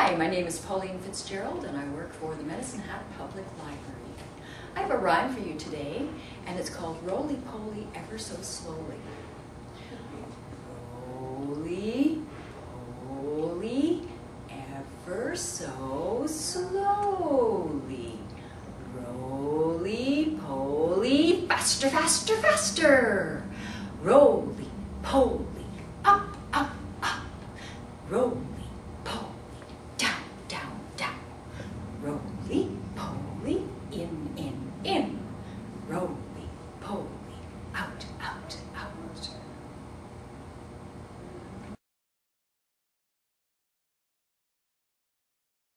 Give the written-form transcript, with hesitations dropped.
Hi, my name is Pauline Fitzgerald and I work for the Medicine Hat Public Library. I have a rhyme for you today and it's called Roly Poly Ever So Slowly. Roly Poly ever so slowly. Roly Poly faster, faster, faster. Roly Poly up, up, up. Roly Poly down, down, down. Roly Poly